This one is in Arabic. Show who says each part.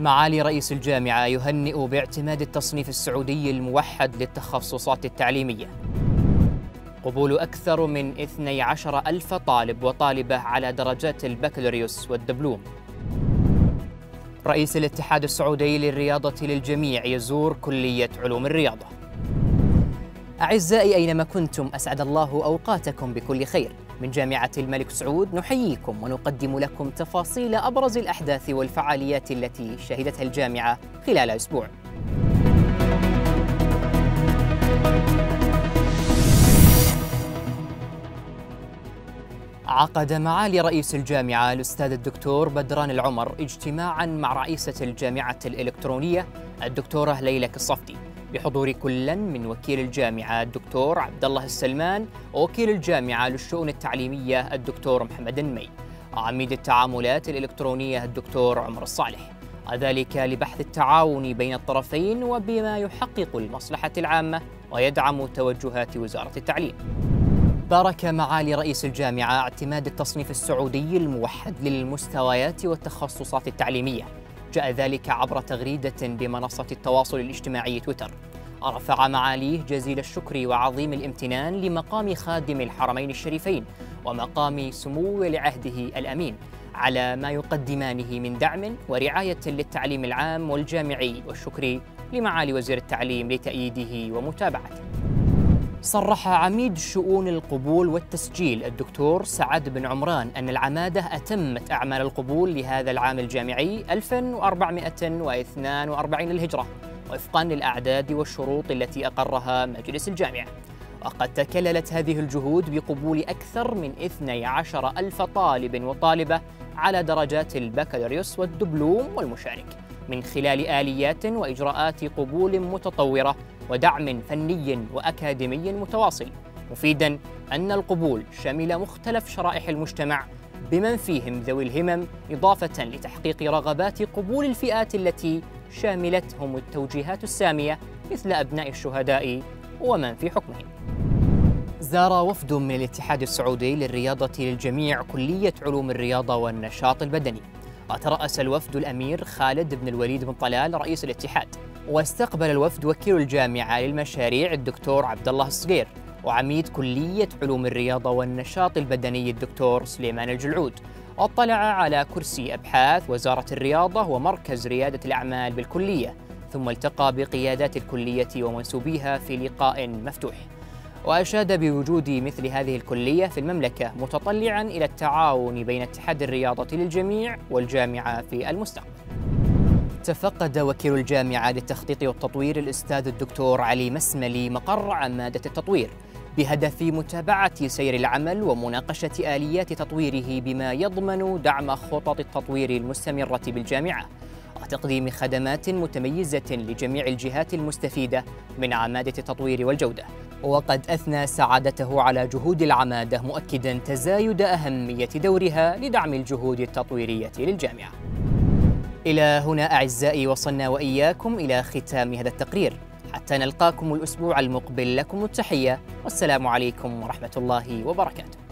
Speaker 1: معالي رئيس الجامعة يهنئ باعتماد التصنيف السعودي الموحد للتخصصات التعليمية. قبول أكثر من 12,000 طالب وطالبة على درجات البكالوريوس والدبلوم. رئيس الاتحاد السعودي للرياضة للجميع يزور كلية علوم الرياضة. أعزائي أينما كنتم، أسعد الله أوقاتكم بكل خير. من جامعة الملك سعود نحييكم ونقدم لكم تفاصيل أبرز الأحداث والفعاليات التي شهدتها الجامعة خلال أسبوع. عقد معالي رئيس الجامعة الأستاذ الدكتور بدران العمر اجتماعاً مع رئيسة الجامعة الإلكترونية الدكتورة ليلى كالصفدي بحضور كل من وكيل الجامعة الدكتور عبد الله السلمان ووكيل الجامعة للشؤون التعليمية الدكتور محمد النمي وعميد التعاملات الإلكترونية الدكتور عمر الصالح، وذلك لبحث التعاون بين الطرفين وبما يحقق المصلحة العامة ويدعم توجهات وزارة التعليم. بارك معالي رئيس الجامعة اعتماد التصنيف السعودي الموحد للمستويات والتخصصات التعليمية. جاء ذلك عبر تغريدة بمنصة التواصل الاجتماعي تويتر. رفع معاليه جزيل الشكر وعظيم الامتنان لمقام خادم الحرمين الشريفين ومقام سمو ولي عهده الأمين على ما يقدمانه من دعم ورعاية للتعليم العام والجامعي، والشكر لمعالي وزير التعليم لتأييده ومتابعته. صرح عميد شؤون القبول والتسجيل الدكتور سعد بن عمران أن العمادة أتمت أعمال القبول لهذا العام الجامعي 1442 للهجرة وفقاً للأعداد والشروط التي أقرها مجلس الجامعة. وقد تكللت هذه الجهود بقبول أكثر من 12,000 طالب وطالبة على درجات البكالوريوس والدبلوم والمشارك من خلال آليات وإجراءات قبول متطورة ودعم فني وأكاديمي متواصل، مفيداً أن القبول شمل مختلف شرائح المجتمع بمن فيهم ذوي الهمم، إضافة لتحقيق رغبات قبول الفئات التي شاملتهم التوجيهات السامية مثل أبناء الشهداء ومن في حكمهم. زار وفد من الاتحاد السعودي للرياضة للجميع كلية علوم الرياضة والنشاط البدني، وترأس الوفد الأمير خالد بن الوليد بن طلال رئيس الاتحاد، واستقبل الوفد وكيل الجامعة للمشاريع الدكتور عبد الله الصقير وعميد كلية علوم الرياضة والنشاط البدني الدكتور سليمان الجلعود، واطلع على كرسي أبحاث وزارة الرياضة ومركز ريادة الأعمال بالكلية، ثم التقى بقيادات الكلية ومنسوبيها في لقاء مفتوح، وأشاد بوجود مثل هذه الكلية في المملكة، متطلعاً إلى التعاون بين اتحاد الرياضة للجميع والجامعة في المستقبل. تفقد وكيل الجامعة للتخطيط والتطوير الأستاذ الدكتور علي مسملي مقر عمادة التطوير بهدف متابعة سير العمل ومناقشة آليات تطويره بما يضمن دعم خطط التطوير المستمرة بالجامعة وتقديم خدمات متميزة لجميع الجهات المستفيدة من عمادة التطوير والجودة. وقد أثنى سعادته على جهود العمادة، مؤكداً تزايد أهمية دورها لدعم الجهود التطويرية للجامعة. إلى هنا أعزائي وصلنا وإياكم إلى ختام هذا التقرير، حتى نلقاكم الأسبوع المقبل. لكم التحية والسلام عليكم ورحمة الله وبركاته.